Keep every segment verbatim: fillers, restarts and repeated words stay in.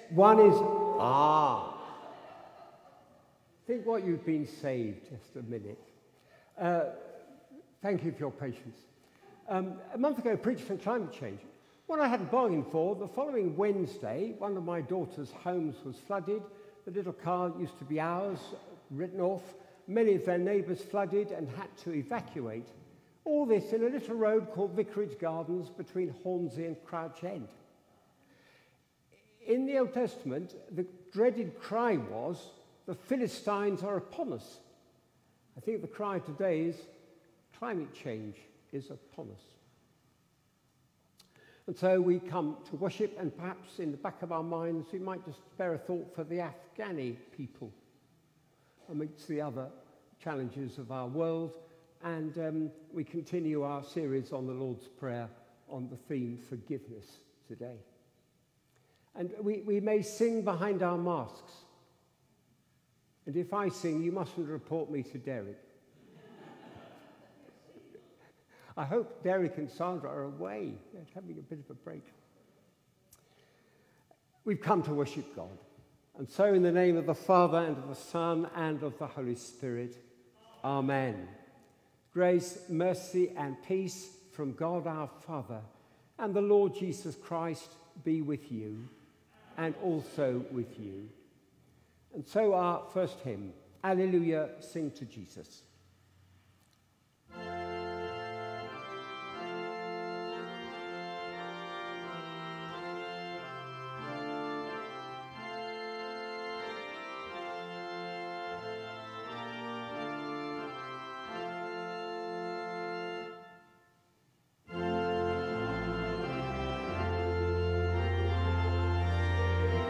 One is, ah. Think what you've been saved, just a minute. Uh, thank you for your patience. Um, a month ago, I preached on climate change. What I hadn't bargained for, the following Wednesday, one of my daughter's homes was flooded. The little car used to be ours, written off. Many of their neighbours flooded and had to evacuate. All this in a little road called Vicarage Gardens between Hornsey and Crouch End. In the Old Testament, the dreaded cry was, the Philistines are upon us. I think the cry today is, climate change is upon us. And so we come to worship, and perhaps in the back of our minds, we might just spare a thought for the Afghani people amidst the other challenges of our world. And um, we continue our series on the Lord's Prayer on the theme forgiveness today. And we, we may sing behind our masks. And if I sing, you mustn't report me to Derek. I hope Derek and Sandra are away. They're having a bit of a break. We've come to worship God. And so in the name of the Father, and of the Son, and of the Holy Spirit, Amen. Grace, mercy, and peace from God our Father and the Lord Jesus Christ be with you, and also with you. And so our first hymn, Alleluia, sing to Jesus.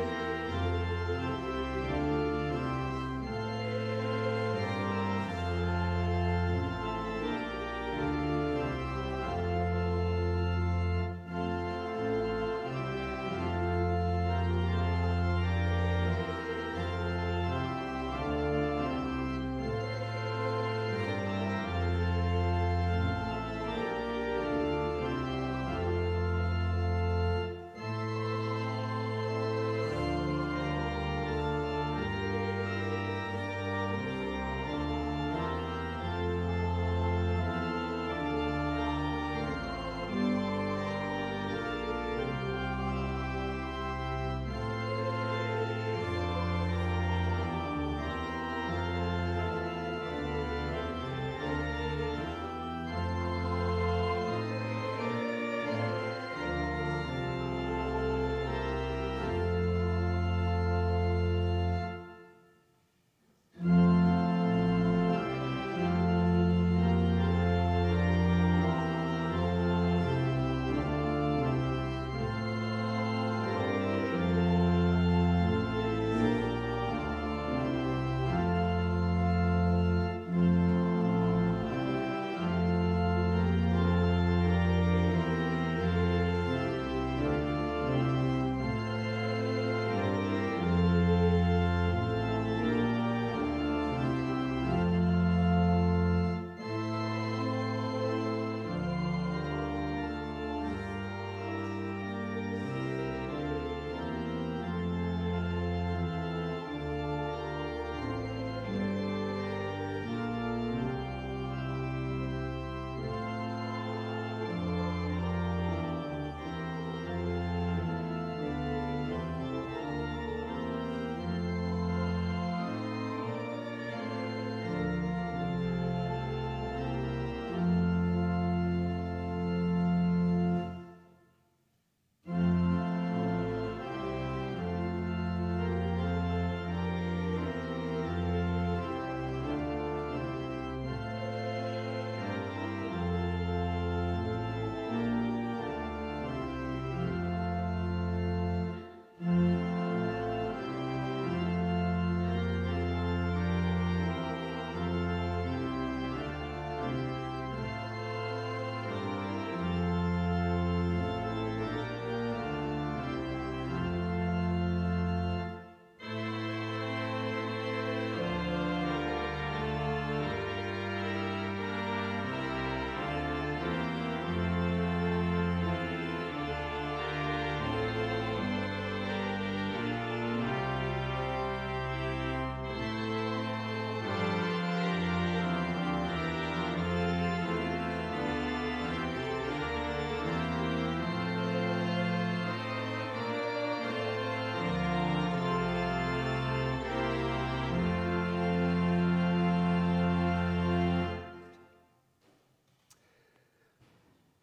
Alleluia.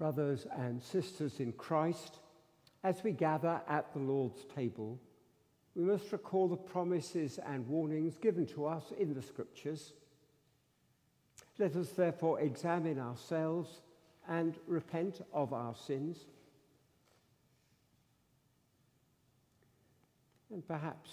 Brothers and sisters in Christ, as we gather at the Lord's table, we must recall the promises and warnings given to us in the Scriptures. Let us therefore examine ourselves and repent of our sins. And perhaps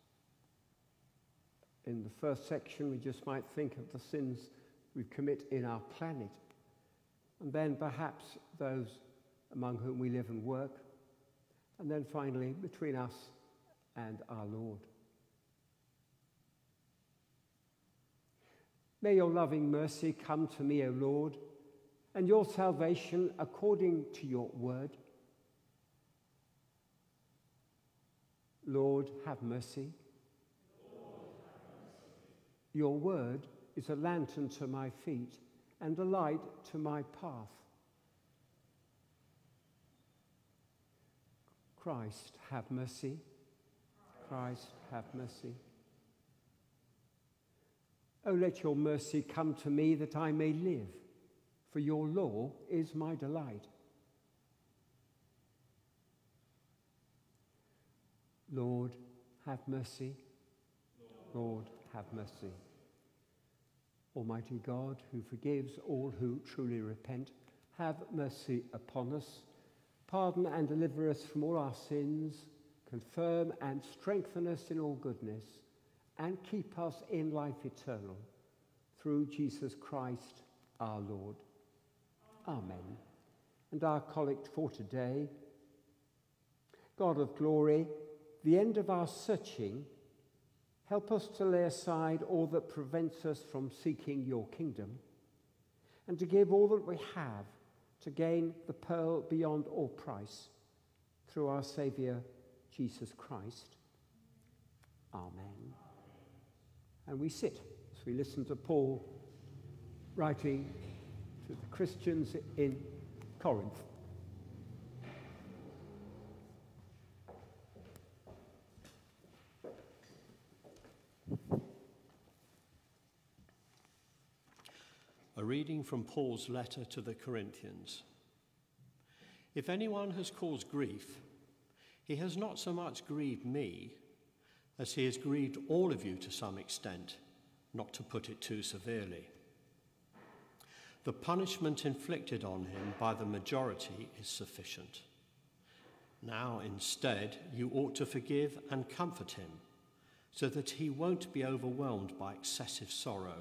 in the first section we just might think of the sins we commit in our planet, and then perhaps those among whom we live and work, and then finally between us and our Lord. May your loving mercy come to me, O Lord, and your salvation according to your word. Lord, have mercy. Lord, have mercy. Your word is a lantern to my feet and a light to my path. Christ, have mercy. Christ, have mercy. Oh, let your mercy come to me that I may live, for your law is my delight. Lord, have mercy. Lord, have mercy. Almighty God, who forgives all who truly repent, have mercy upon us. Pardon and deliver us from all our sins. Confirm and strengthen us in all goodness, and keep us in life eternal. Through Jesus Christ our Lord. Amen. And our collect for today. God of glory, the end of our searching, help us to lay aside all that prevents us from seeking your kingdom, and to give all that we have to gain the pearl beyond all price, through our Saviour, Jesus Christ. Amen. And we sit as we listen to Paul writing to the Christians in Corinth. A reading from Paul's letter to the Corinthians. If anyone has caused grief, he has not so much grieved me as he has grieved all of you to some extent, not to put it too severely. The punishment inflicted on him by the majority is sufficient. Now, instead, you ought to forgive and comfort him, so that he won't be overwhelmed by excessive sorrow.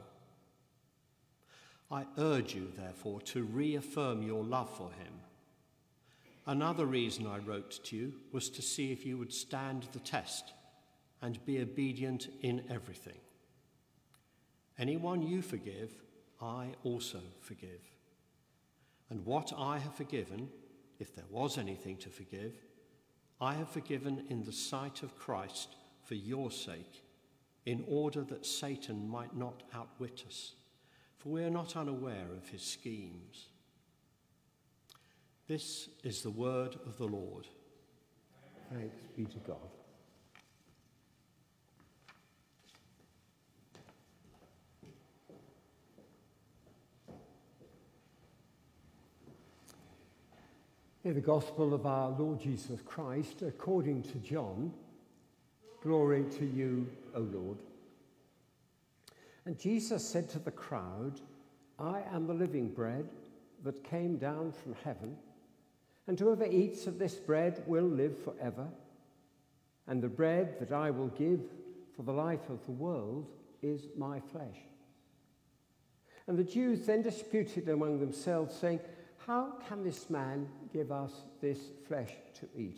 I urge you, therefore, to reaffirm your love for him. Another reason I wrote to you was to see if you would stand the test and be obedient in everything. Anyone you forgive, I also forgive. And what I have forgiven, if there was anything to forgive, I have forgiven in the sight of Christ for your sake, in order that Satan might not outwit us, for we are not unaware of his schemes. This is the word of the Lord. Thanks be to God. In the Gospel of our Lord Jesus Christ, according to John, glory to you, O Lord. And Jesus said to the crowd, I am the living bread that came down from heaven, and whoever eats of this bread will live forever. And the bread that I will give for the life of the world is my flesh. And the Jews then disputed among themselves, saying, how can this man give us this flesh to eat?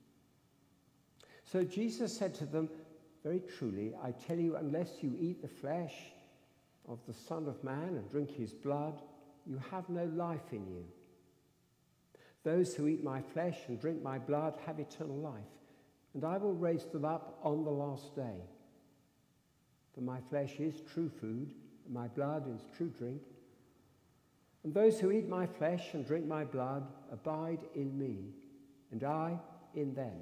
So Jesus said to them, very truly, I tell you, unless you eat the flesh of the Son of Man and drink his blood, you have no life in you. Those who eat my flesh and drink my blood have eternal life, and I will raise them up on the last day. For my flesh is true food, and my blood is true drink. And those who eat my flesh and drink my blood abide in me, and I in them.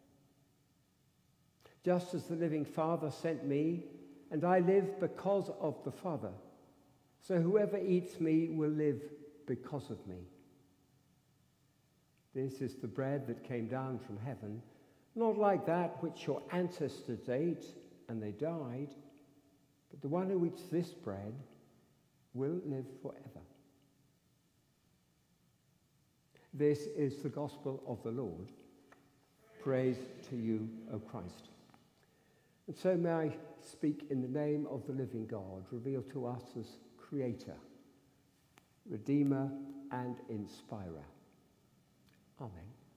Just as the living Father sent me, and I live because of the Father, so whoever eats me will live because of me. This is the bread that came down from heaven, not like that which your ancestors ate and they died, but the one who eats this bread will live forever. This is the gospel of the Lord. Praise to you, O Christ. And so may I speak in the name of the living God, revealed to us as Creator, Redeemer, and Inspirer. Amen.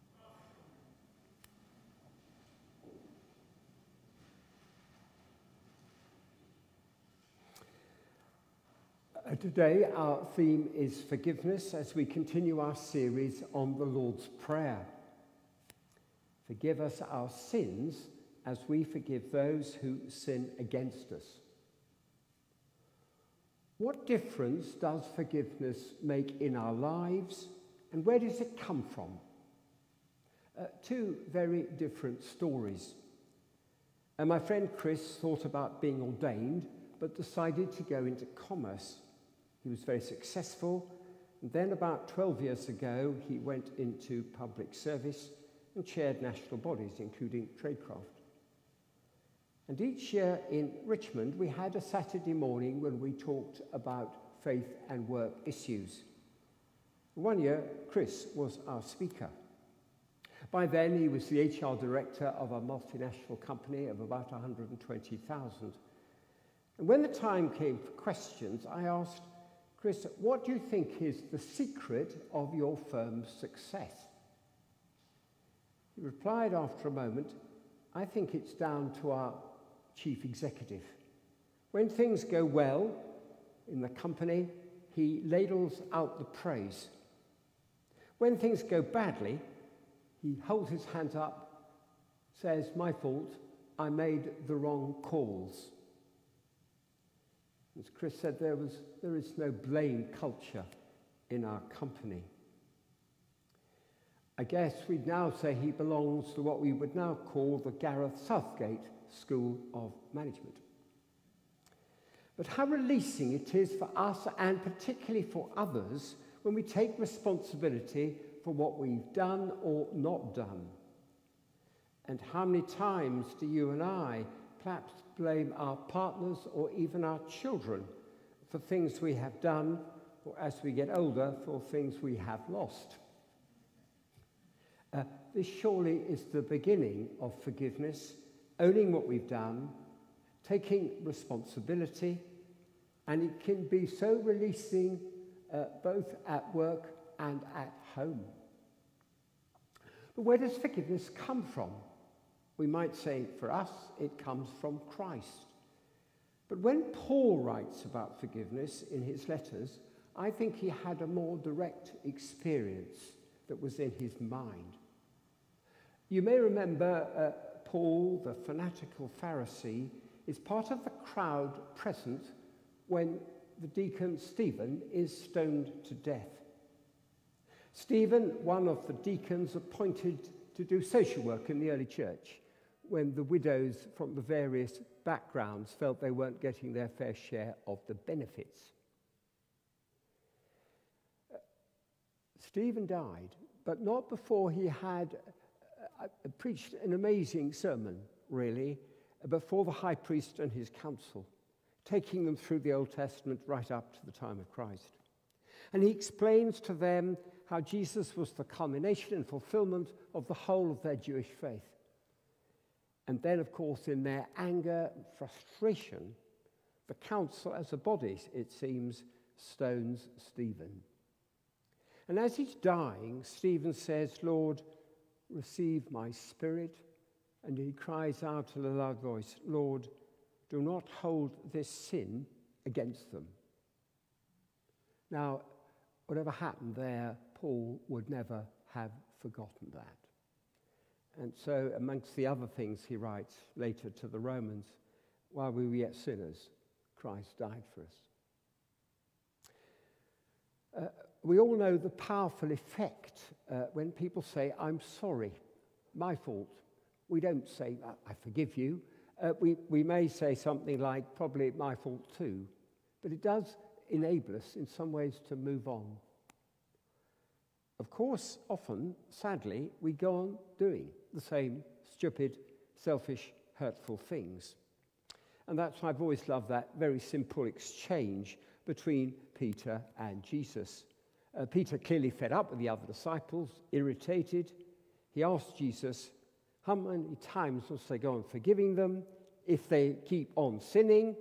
Uh, today our theme is forgiveness as we continue our series on the Lord's Prayer. Forgive us our sins as we forgive those who sin against us. What difference does forgiveness make in our lives, and where does it come from? Uh, two very different stories. And my friend Chris thought about being ordained, but decided to go into commerce. He was very successful, and then about twelve years ago, he went into public service and chaired national bodies, including Tradecraft. And each year in Richmond, we had a Saturday morning when we talked about faith and work issues. One year, Chris was our speaker. By then, he was the H R director of a multinational company of about one hundred twenty thousand. And when the time came for questions, I asked, Chris, what do you think is the secret of your firm's success? He replied after a moment, I think it's down to our chief executive. When things go well in the company, he ladles out the praise. When things go badly, he holds his hands up, says, my fault, I made the wrong calls. As Chris said, there, was, there is no blame culture in our company. I guess we'd now say he belongs to what we would now call the Gareth Southgate School of Management. But how releasing it is for us, and particularly for others, when we take responsibility for what we've done or not done. And how many times do you and I perhaps blame our partners or even our children for things we have done, or as we get older, for things we have lost? Uh, this surely is the beginning of forgiveness, owning what we've done, taking responsibility, and it can be so releasing uh, both at work and at home. But where does forgiveness come from? We might say, for us, it comes from Christ. But when Paul writes about forgiveness in his letters, I think he had a more direct experience that was in his mind. You may remember uh, Paul, the fanatical Pharisee, is part of the crowd present when the deacon Stephen is stoned to death. Stephen, one of the deacons appointed to do social work in the early church, when the widows from the various backgrounds felt they weren't getting their fair share of the benefits. Uh, Stephen died, but not before he had uh, uh, preached an amazing sermon, really, before the high priest and his council, taking them through the Old Testament right up to the time of Christ. And he explains to them how Jesus was the culmination and fulfillment of the whole of their Jewish faith. And then, of course, in their anger and frustration, the council as a body, it seems, stones Stephen. And as he's dying, Stephen says, Lord, receive my spirit. And he cries out in a loud voice, Lord, do not hold this sin against them. Now, whatever happened there, Paul would never have forgotten that. And so, amongst the other things he writes later to the Romans, while we were yet sinners, Christ died for us. Uh, we all know the powerful effect uh, when people say, I'm sorry, my fault. We don't say, I forgive you. Uh, we, we may say something like, probably my fault too. But it does enable us in some ways to move on. of course, often, sadly, we go on doing the same stupid, selfish, hurtful things. And that's why I've always loved that very simple exchange between Peter and Jesus. Uh, Peter clearly fed up with the other disciples, irritated. He asked Jesus, how many times must they go on forgiving them if they keep on sinning?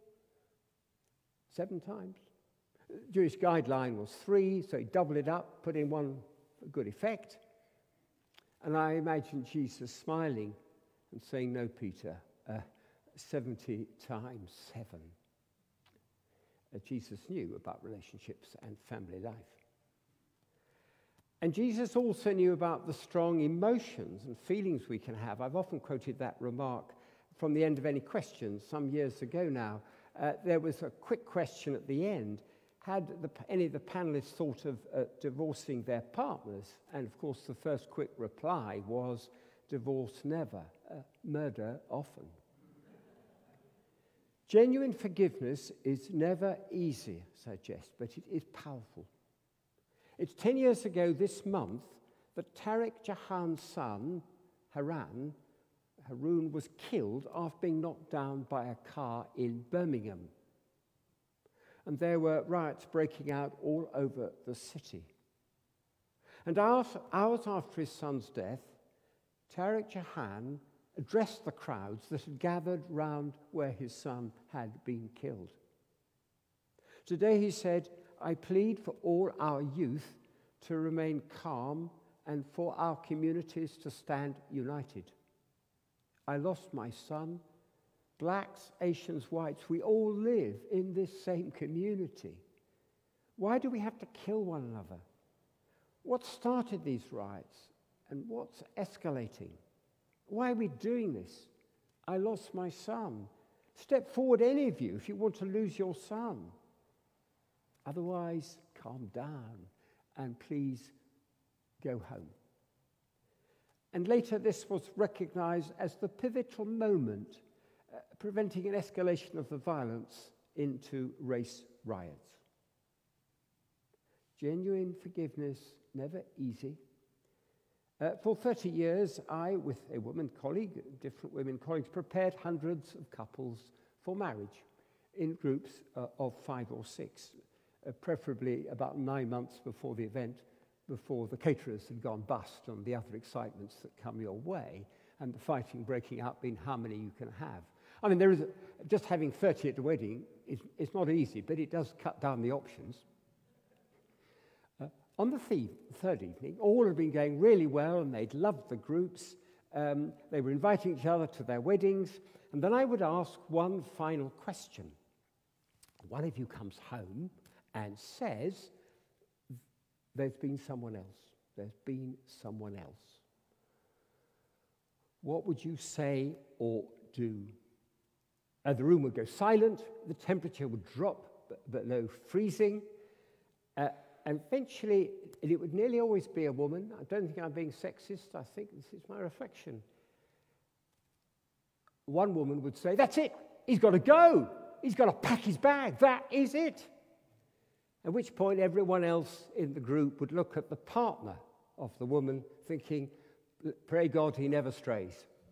Seven times. The Jewish guideline was three, so he doubled it up, put in one for good effect. And I imagine Jesus smiling and saying, no, Peter, uh, seventy times seven. Uh, Jesus knew about relationships and family life. And Jesus also knew about the strong emotions and feelings we can have. I've often quoted that remark from the end of any questions some years ago now. Uh, there was a quick question at the end. Had the, any of the panelists thought of uh, divorcing their partners? And of course, the first quick reply was, divorce never, uh, murder often. Genuine forgiveness is never easy, I suggest, but it is powerful. It's ten years ago this month that Tariq Jahan's son, Haran, Haroon, was killed after being knocked down by a car in Birmingham. And there were riots breaking out all over the city. And hours, hours after his son's death, Tariq Jahan addressed the crowds that had gathered round where his son had been killed. Today he said, I plead for all our youth to remain calm and for our communities to stand united. I lost my son. Blacks, Asians, whites, we all live in this same community. Why do we have to kill one another? What started these riots and what's escalating? Why are we doing this? I lost my son. Step forward, any of you, if you want to lose your son. Otherwise, calm down and please go home. And later this was recognized as the pivotal moment uh, preventing an escalation of the violence into race riots. Genuine forgiveness, never easy. Uh, for thirty years, I, with a woman colleague, different women colleagues, prepared hundreds of couples for marriage in groups uh, of five or six, uh, preferably about nine months before the event, before the caterers had gone bust and the other excitements that come your way, and the fighting breaking out in how many you can have. I mean, there is a, just having thirty at the wedding is, is not easy, but it does cut down the options. Uh, on the th- third evening, all had been going really well, and they'd loved the groups. Um, they were inviting each other to their weddings, and then I would ask one final question. One of you comes home and says, there's been someone else. There's been someone else. What would you say or do? Uh, the room would go silent, the temperature would drop, but, but no freezing. Uh, and eventually, it would nearly always be a woman. I don't think I'm being sexist. I think this is my reflection. One woman would say, that's it. He's got to go. He's got to pack his bag. That is it. At which point, everyone else in the group would look at the partner of the woman, thinking, pray God he never strays.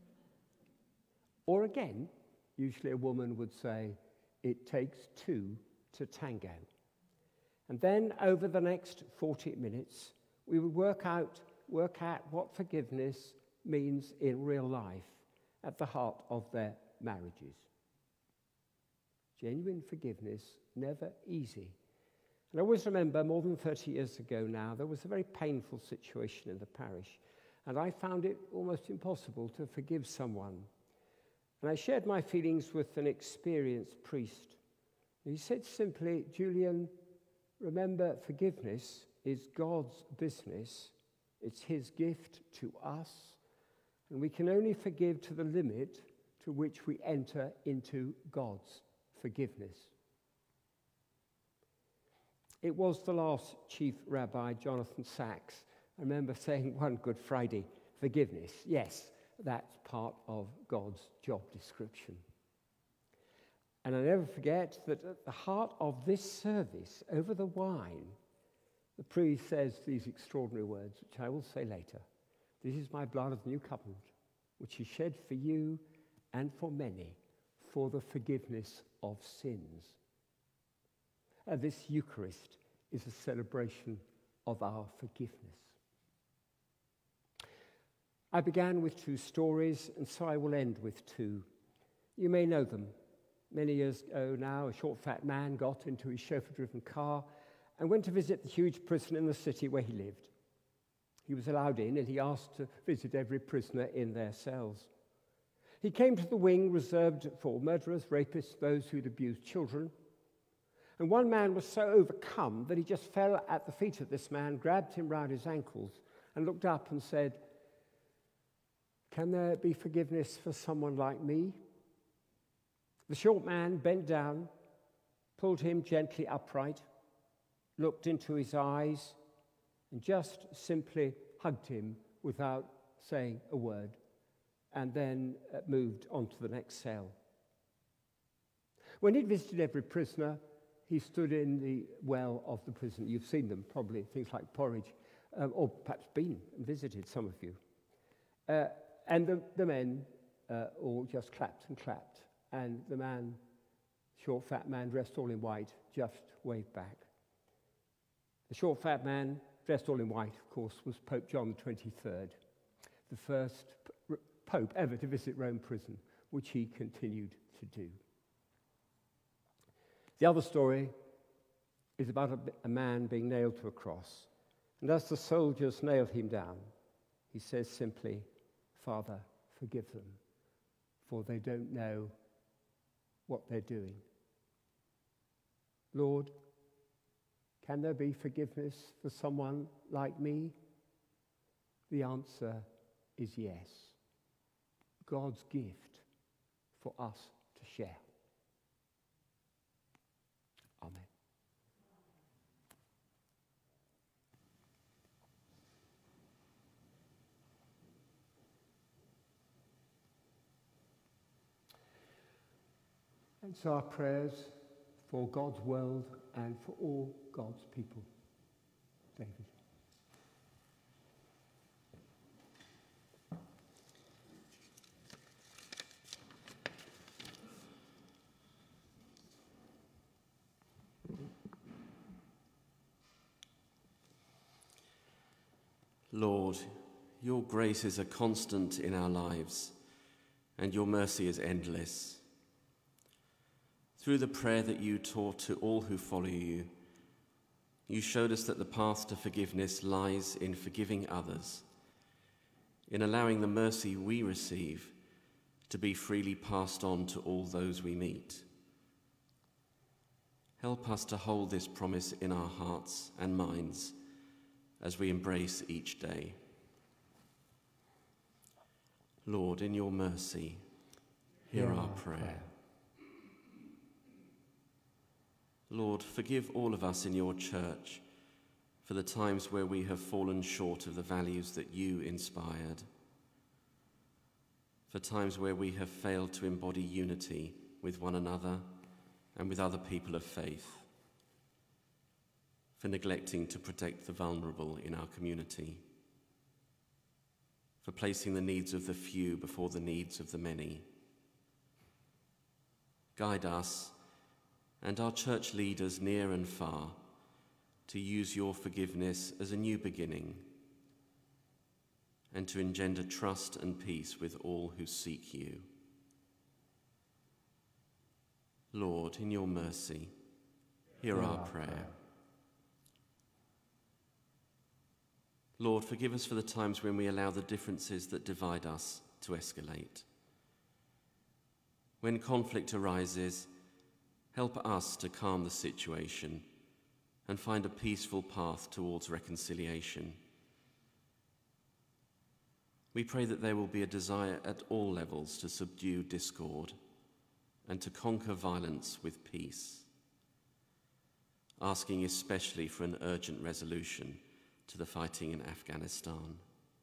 Or again, usually a woman would say, it takes two to tango. And then over the next forty minutes, we would work out, work out what forgiveness means in real life at the heart of their marriages. Genuine forgiveness, never easy. And I always remember more than thirty years ago now, there was a very painful situation in the parish, and I found it almost impossible to forgive someone. And I shared my feelings with an experienced priest. He said simply, Julian, remember, forgiveness is God's business. It's his gift to us, and we can only forgive to the limit to which we enter into God's forgiveness. It was the last Chief Rabbi, Jonathan Sachs. I remember saying one Good Friday, forgiveness, yes, that's part of God's job description. And I never forget that at the heart of this service, over the wine, the priest says these extraordinary words, which I will say later. This is my blood of the new covenant, which is shed for you and for many for the forgiveness of sins. And this Eucharist is a celebration of our forgiveness. I began with two stories, and so I will end with two. You may know them. Many years ago now, a short, fat man got into his chauffeur-driven car and went to visit the huge prison in the city where he lived. He was allowed in, and he asked to visit every prisoner in their cells. He came to the wing reserved for murderers, rapists, those who'd abused children. And one man was so overcome that he just fell at the feet of this man, grabbed him round his ankles, and looked up and said, "Can there be forgiveness for someone like me?" The short man bent down, pulled him gently upright, looked into his eyes, and just simply hugged him without saying a word, and then uh, moved on to the next cell. When he'd visited every prisoner, he stood in the well of the prison. You've seen them probably, things like porridge, um, or perhaps been and visited, some of you. Uh, and the, the men uh, all just clapped and clapped, and the man, short fat man dressed all in white, just waved back. The short fat man dressed all in white, of course, was Pope John the twenty-third, the first p- pope ever to visit Rome prison, which he continued to do. The other story is about a, a man being nailed to a cross. And as the soldiers nailed him down, he says simply, "Father, forgive them, for they don't know what they're doing." Lord, can there be forgiveness for someone like me? The answer is yes. God's gift for us to share. Amen. And so our prayers for God's world and for all God's people. David. Lord, your grace is a constant in our lives, and your mercy is endless. Through the prayer that you taught to all who follow you, you showed us that the path to forgiveness lies in forgiving others, in allowing the mercy we receive to be freely passed on to all those we meet. Help us to hold this promise in our hearts and minds as we embrace each day. Lord, in your mercy, hear our prayer. Lord, forgive all of us in your church for the times where we have fallen short of the values that you inspired, for times where we have failed to embody unity with one another and with other people of faith, for neglecting to protect the vulnerable in our community, for placing the needs of the few before the needs of the many. Guide us and our church leaders near and far to use your forgiveness as a new beginning and to engender trust and peace with all who seek you. Lord, in your mercy, hear our prayer. Lord, forgive us for the times when we allow the differences that divide us to escalate. When conflict arises, help us to calm the situation and find a peaceful path towards reconciliation. We pray that there will be a desire at all levels to subdue discord and to conquer violence with peace, asking especially for an urgent resolution to the fighting in Afghanistan.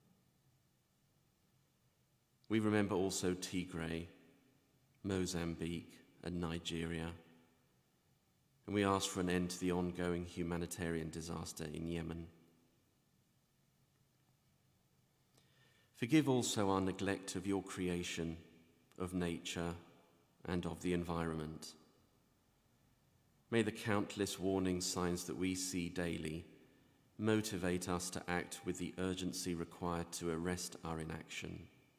We remember also Tigray, Mozambique, and Nigeria, And we ask for an end to the ongoing humanitarian disaster in Yemen. Forgive also our neglect of your creation, of nature, and of the environment. May the countless warning signs that we see daily motivate us to act with the urgency required to arrest our inaction.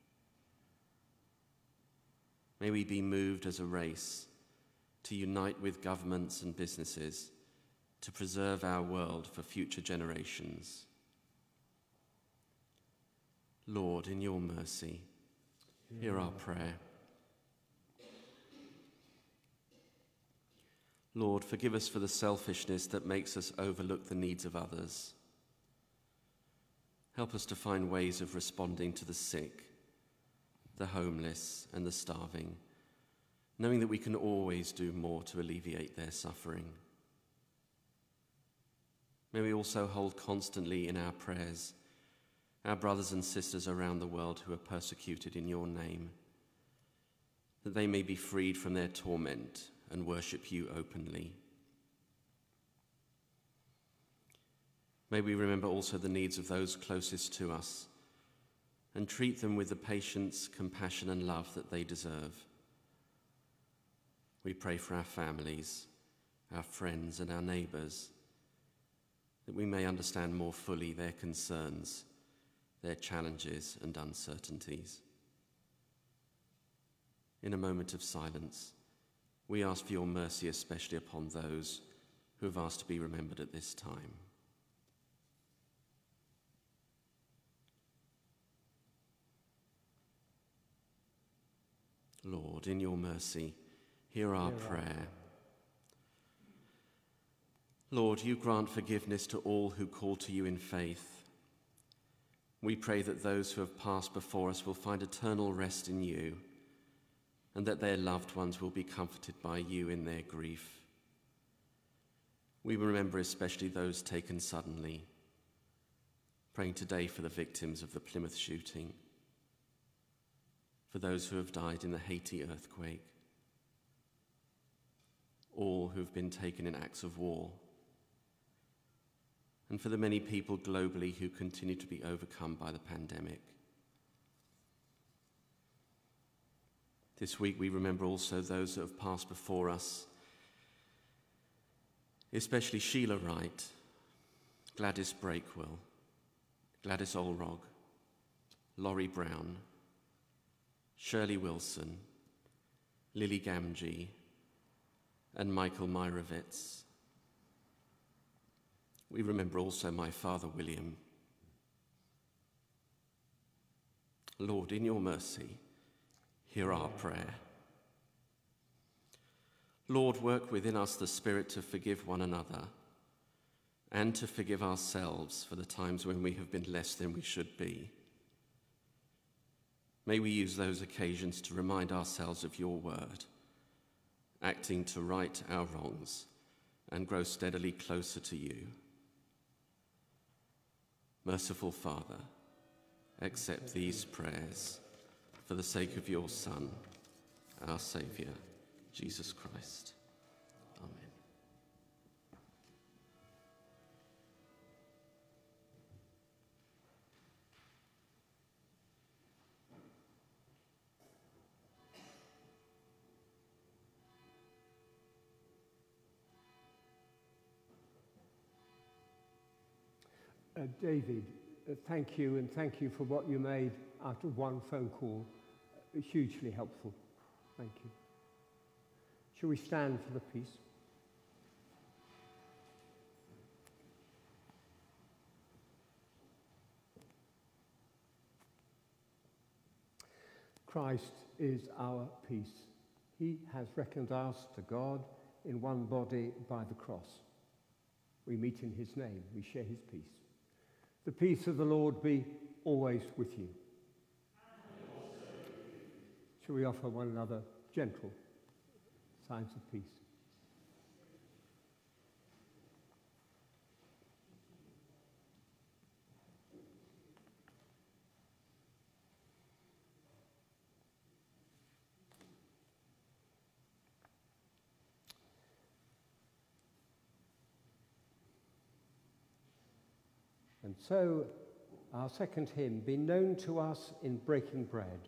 May we be moved as a race to unite with governments and businesses to preserve our world for future generations. Lord, in your mercy, hear our prayer. Lord, forgive us for the selfishness that makes us overlook the needs of others. Help us to find ways of responding to the sick, the homeless, and the starving, knowing that we can always do more to alleviate their suffering. May we also hold constantly in our prayers our brothers and sisters around the world who are persecuted in your name, that they may be freed from their torment and worship you openly. May we remember also the needs of those closest to us and treat them with the patience, compassion, and love that they deserve. We pray for our families, our friends, and our neighbours, that we may understand more fully their concerns, their challenges and uncertainties. In a moment of silence, we ask for your mercy, especially upon those who have asked to be remembered at this time. Lord, in your mercy, hear our prayer. Lord, you grant forgiveness to all who call to you in faith. We pray that those who have passed before us will find eternal rest in you, and that their loved ones will be comforted by you in their grief. We remember especially those taken suddenly, praying today for the victims of the Plymouth shooting, for those who have died in the Haiti earthquake, all who have been taken in acts of war, and for the many people globally who continue to be overcome by the pandemic. This week we remember also those that have passed before us, especially Sheila Wright, Gladys Breakwell, Gladys Olrog, Laurie Brown, Shirley Wilson, Lily Gamgee, and Michael Myrovitz. We remember also my father, William. Lord, in your mercy, hear our prayer. Lord, work within us the spirit to forgive one another and to forgive ourselves for the times when we have been less than we should be. May we use those occasions to remind ourselves of your word, acting to right our wrongs and grow steadily closer to you. Merciful Father, accept these prayers for the sake of your Son, our Saviour, Jesus Christ. Amen. Uh, David, uh, thank you, and thank you for what you made out of one phone call. Uh, hugely helpful. Thank you. Shall we stand for the peace? Christ is our peace. He has reckoned us to God in one body by the cross. We meet in his name. We share his peace. The peace of the Lord be always with you. And also with you. Shall we offer one another gentle signs of peace? And so our second hymn, Be Known to Us in Breaking Bread.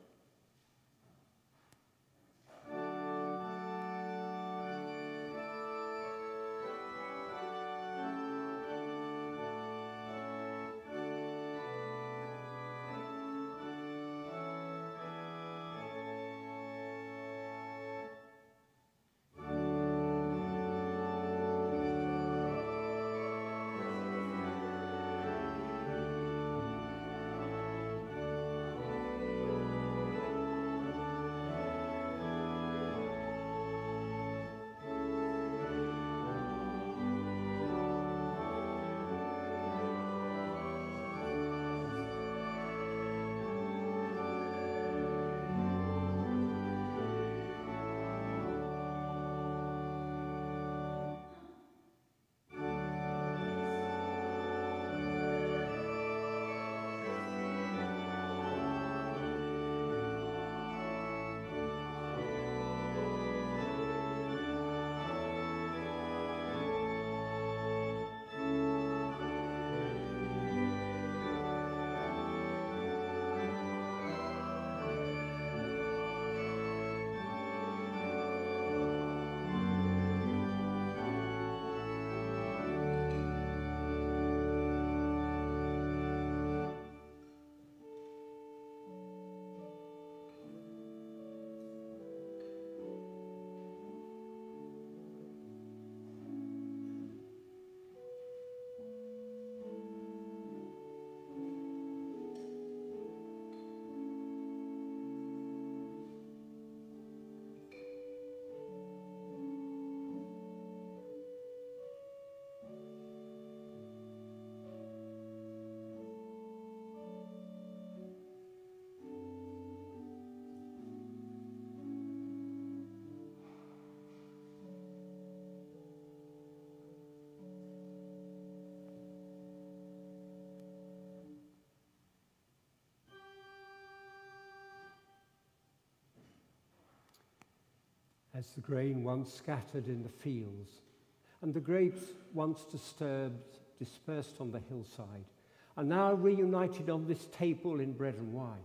As the grain once scattered in the fields, and the grapes once disturbed, dispersed on the hillside, are now reunited on this table in bread and wine.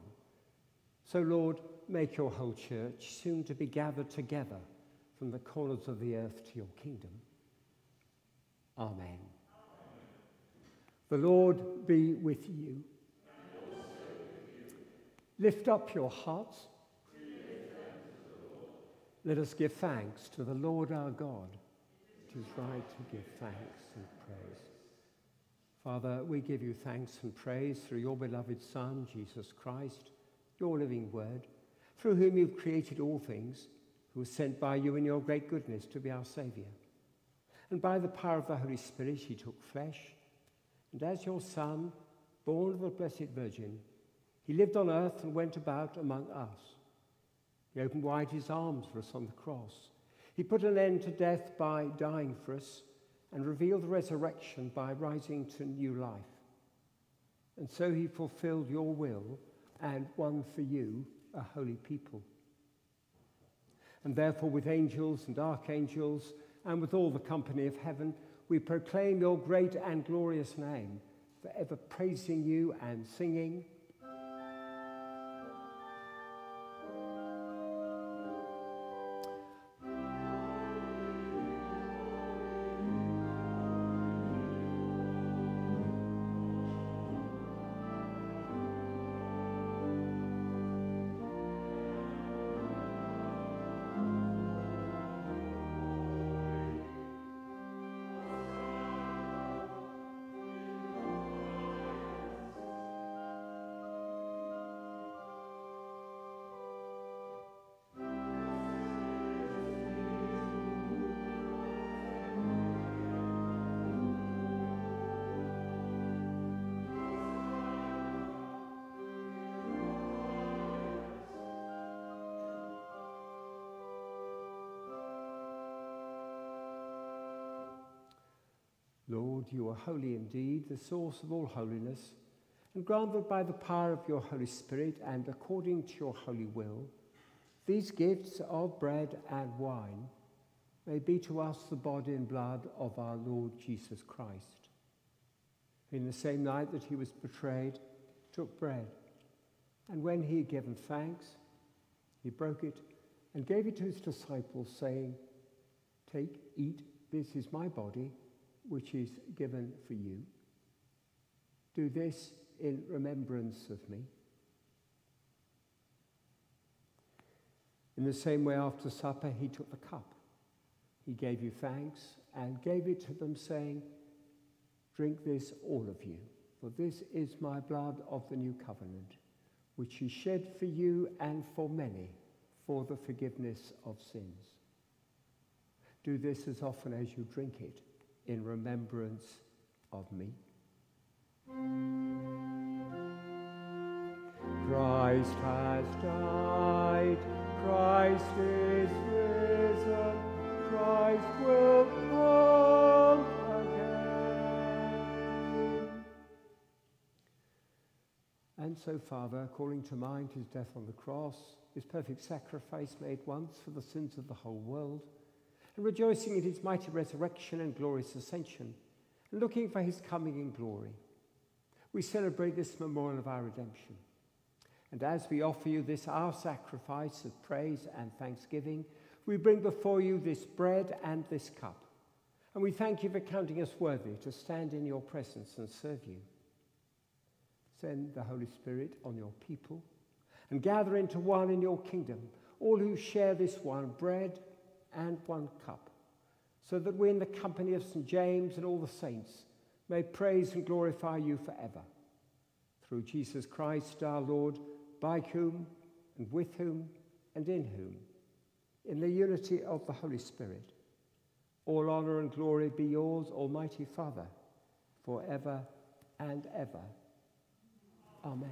So, Lord, make your whole church soon to be gathered together from the corners of the earth to your kingdom. Amen. Amen. The Lord be with you. And also with you. Lift up your hearts. Let us give thanks to the Lord our God. It is right to give thanks and praise. Father, we give you thanks and praise through your beloved Son, Jesus Christ, your living word, through whom you've created all things, who was sent by you in your great goodness to be our Saviour. And by the power of the Holy Spirit he took flesh, and as your Son, born of the Blessed Virgin, he lived on earth and went about among us. He opened wide his arms for us on the cross. He put an end to death by dying for us and revealed the resurrection by rising to new life. And so he fulfilled your will and won for you a holy people. And therefore with angels and archangels and with all the company of heaven, we proclaim your great and glorious name, forever praising you and singing. Lord, you are holy indeed, the source of all holiness, and grant that by the power of your Holy Spirit and according to your holy will, these gifts of bread and wine may be to us the body and blood of our Lord Jesus Christ. In the same night that he was betrayed, took bread, and when he had given thanks, he broke it and gave it to his disciples, saying, "Take, eat, this is my body, which is given for you. Do this in remembrance of me." In the same way, after supper, he took the cup. He gave you thanks and gave it to them, saying, "Drink this, all of you, for this is my blood of the new covenant, which is shed for you and for many for the forgiveness of sins. Do this as often as you drink it in remembrance of me." Christ has died, Christ is risen, Christ will come again. And so, Father, calling to mind his death on the cross, his perfect sacrifice made once for the sins of the whole world, and rejoicing in his mighty resurrection and glorious ascension, and looking for his coming in glory, we celebrate this memorial of our redemption. And as we offer you this, our sacrifice of praise and thanksgiving, we bring before you this bread and this cup. And we thank you for counting us worthy to stand in your presence and serve you. Send the Holy Spirit on your people and gather into one in your kingdom all who share this one bread and one cup, so that we in the company of Saint James and all the saints may praise and glorify you forever. Through Jesus Christ our Lord, by whom and with whom and in whom, in the unity of the Holy Spirit, all honor and glory be yours, Almighty Father, forever and ever. Amen.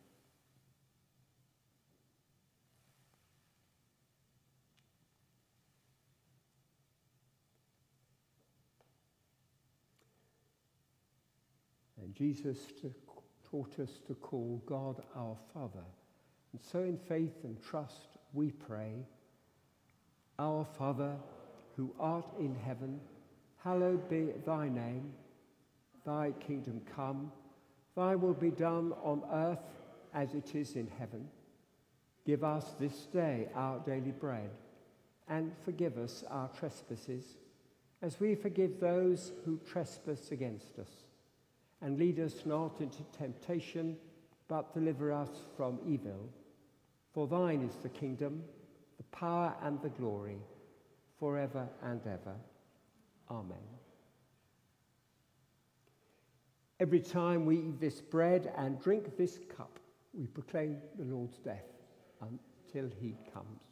And Jesus taught us to call God our Father. And so in faith and trust we pray, "Our Father, who art in heaven, hallowed be thy name. Thy kingdom come, thy will be done on earth as it is in heaven. Give us this day our daily bread, and forgive us our trespasses, as we forgive those who trespass against us. And lead us not into temptation, but deliver us from evil. For thine is the kingdom, the power and the glory, forever and ever. Amen." Every time we eat this bread and drink this cup, we proclaim the Lord's death until he comes.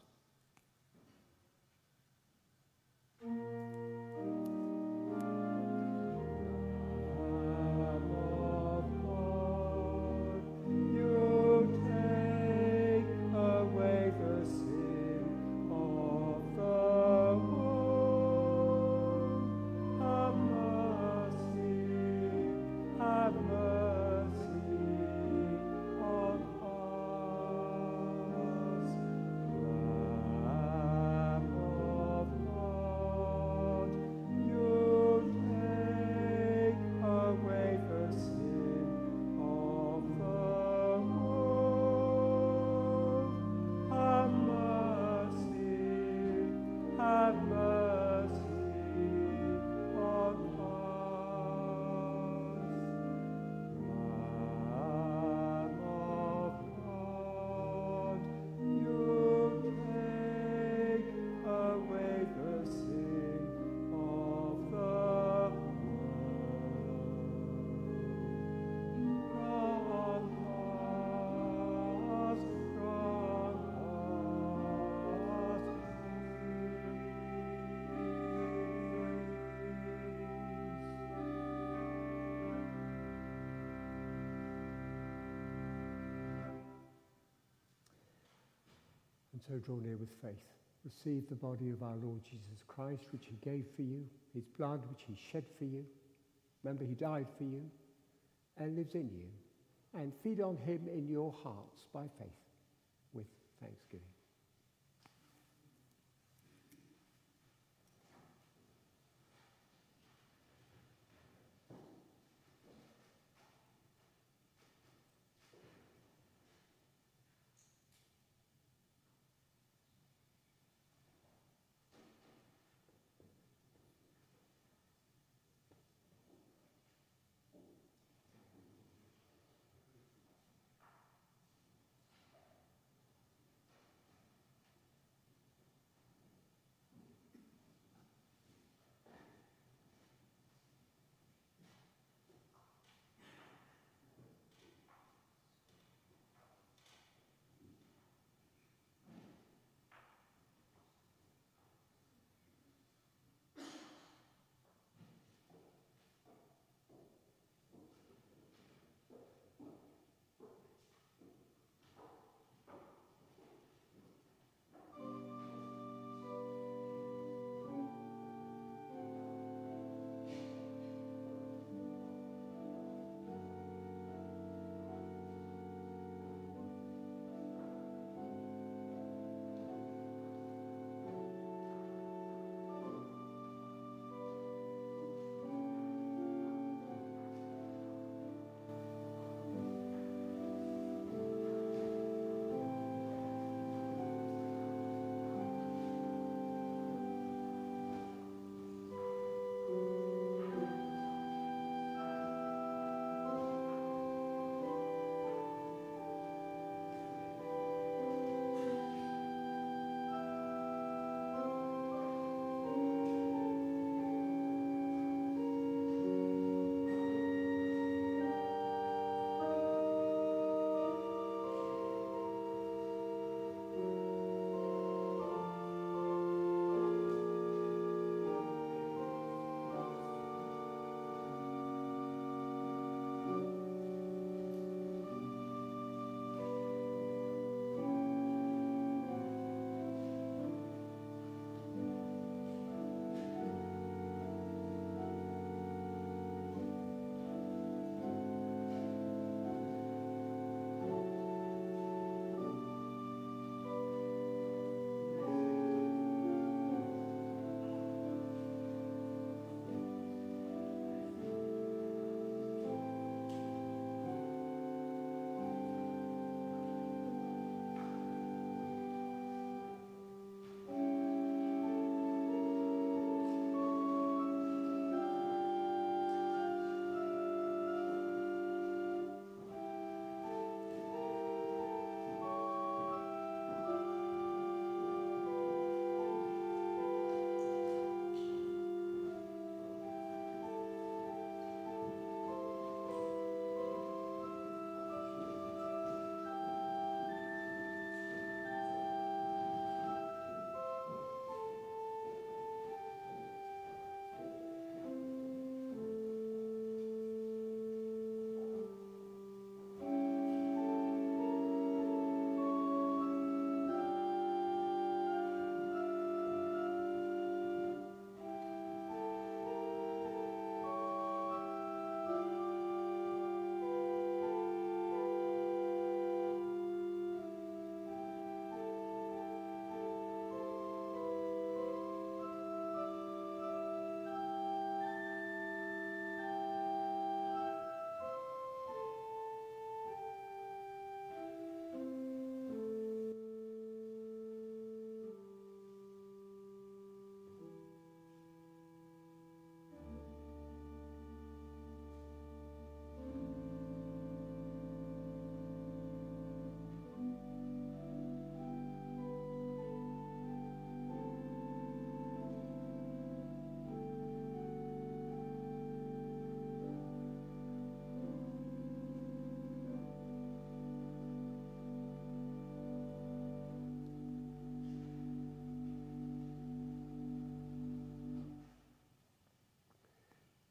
And so draw near with faith. Receive the body of our Lord Jesus Christ, which he gave for you, his blood, which he shed for you. Remember, he died for you and lives in you. And feed on him in your hearts by faith with thanksgiving.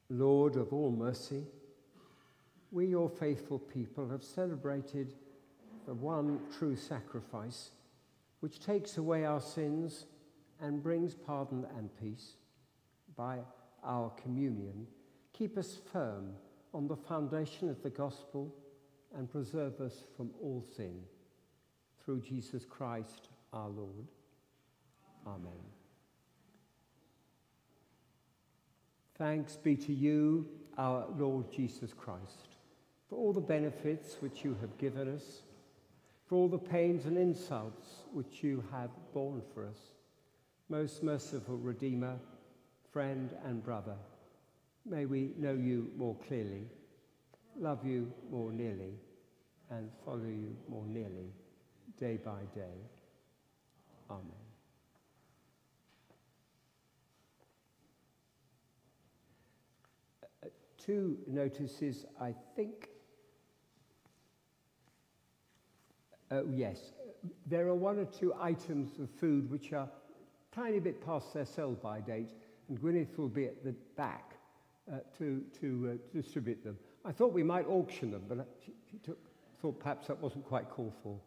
Lord of all mercy, we, your faithful people, have celebrated the one true sacrifice which takes away our sins and brings pardon and peace. By our communion, keep us firm on the foundation of the gospel and preserve us from all sin. Through Jesus Christ our Lord. Amen. Thanks be to you, our Lord Jesus Christ, for all the benefits which you have given us, for all the pains and insults which you have borne for us. Most merciful Redeemer, friend and brother, may we know you more clearly, love you more nearly, and follow you more nearly, day by day. Amen. Uh, two notices, I think. Oh, yes. There are one or two items of food which are a tiny bit past their sell-by date, and Gwyneth will be at the back uh, to, to uh, distribute them. I thought we might auction them, but she, she took, thought perhaps that wasn't quite called for.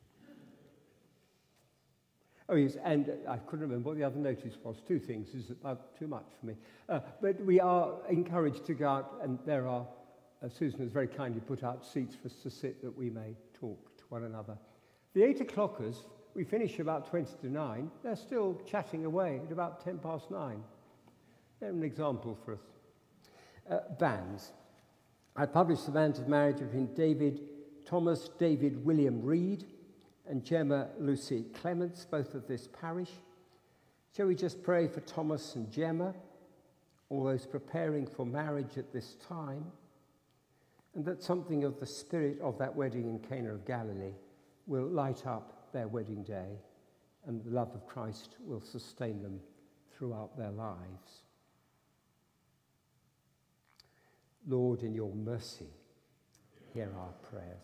Oh, yes, and uh, I couldn't remember what the other notice was. Two things is about too much for me. Uh, but we are encouraged to go out, and there are, uh, Susan has very kindly put out seats for us to sit that we may talk to one another. The eight o'clockers, we finish about twenty to nine. They're still chatting away at about ten past nine. They're an example for us. Uh, banns. I published the band of marriage between David Thomas David William Reed and Gemma Lucy Clements, both of this parish. Shall we just pray for Thomas and Gemma, all those preparing for marriage at this time, and that something of the spirit of that wedding in Cana of Galilee will light up their wedding day, and the love of Christ will sustain them throughout their lives. Lord, in your mercy, hear our prayers.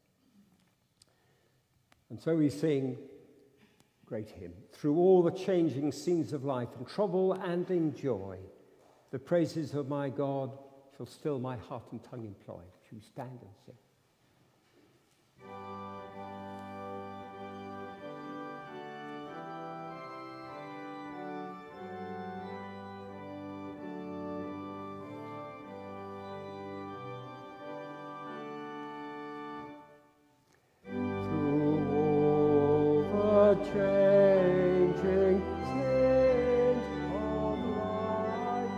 And so we sing great hymn. Through all the changing scenes of life, in trouble and in joy, the praises of my God shall still my heart and tongue employ. Shall we stand and sing? Changing scenes of life,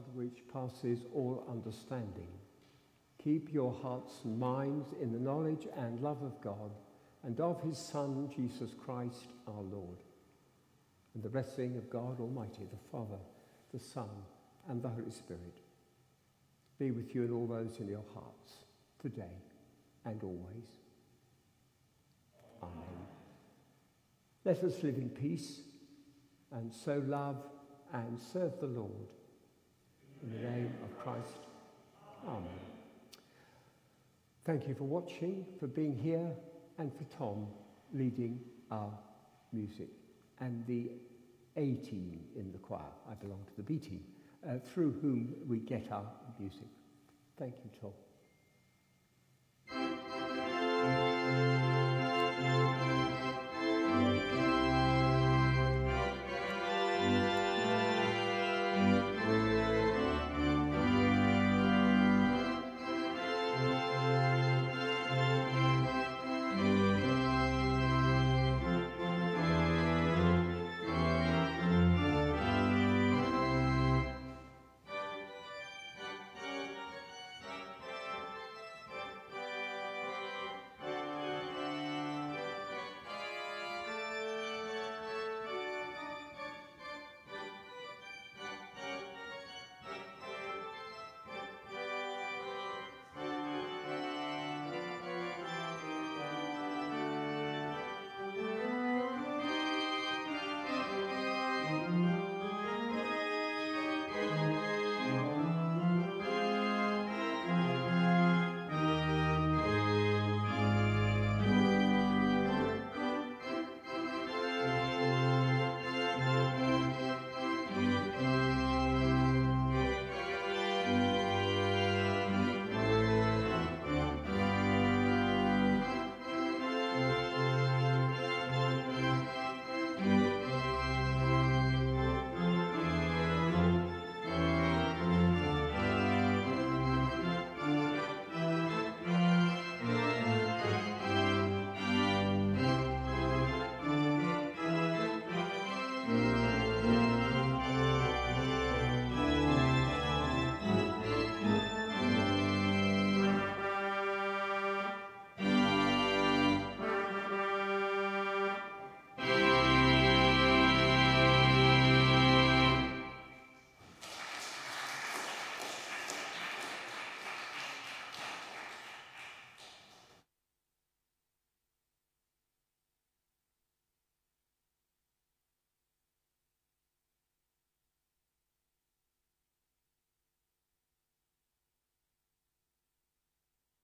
which passes all understanding, keep your hearts and minds in the knowledge and love of God and of his Son, Jesus Christ, our Lord. And the blessing of God Almighty, the Father, the Son, and the Holy Spirit be with you and all those in your hearts, today and always. Amen. Let us live in peace and so love and serve the Lord. In the name of Christ. Amen. Thank you for watching, for being here, and for Tom leading our music, and the A team in the choir. I belong to the B team, uh, through whom we get our music. Thank you, Tom.